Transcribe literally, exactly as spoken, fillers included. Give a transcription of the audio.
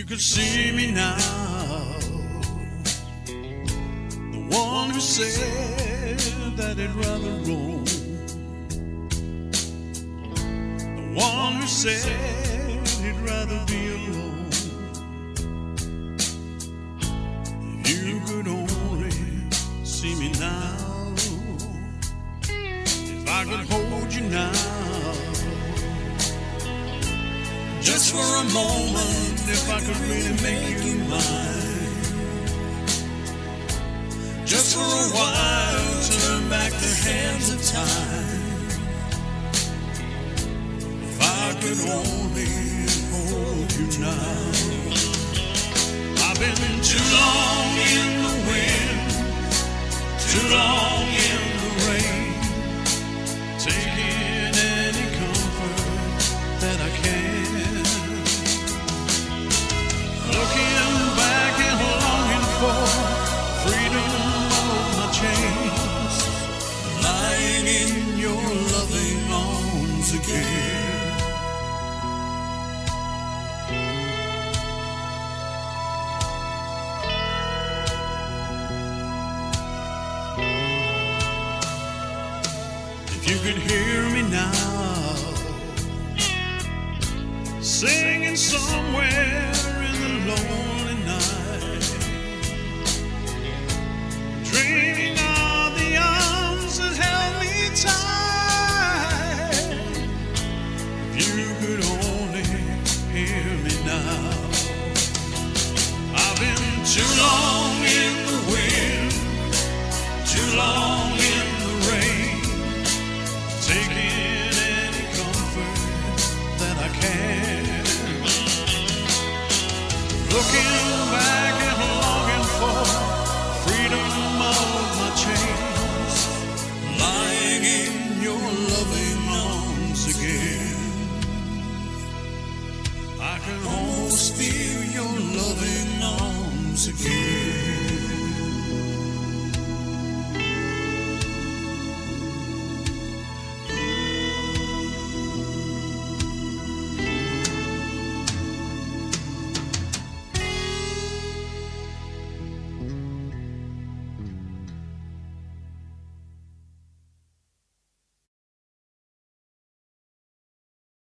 could see me now, the one who said that he'd rather roam, the one who said he'd rather be alone. If you could only see me now, if I could hold you now, just for a moment, if I could really make you mine, just for a while, turn back the hands of time. If I could only hold you now. I've been too long in the wind, too long in the rain, taking any comfort that I can. Looking back and longing for freedom of my chains, lying in your loving arms again. If you could hear me now, singing somewhere lonely night, dreaming of the arms that held me tight. If you could only hear me now. I've been too long in the wind, too long in the rain, taking any comfort that I can. Looking back and longing for freedom of my chains, lying in your loving arms again. I can almost feel your loving arms again.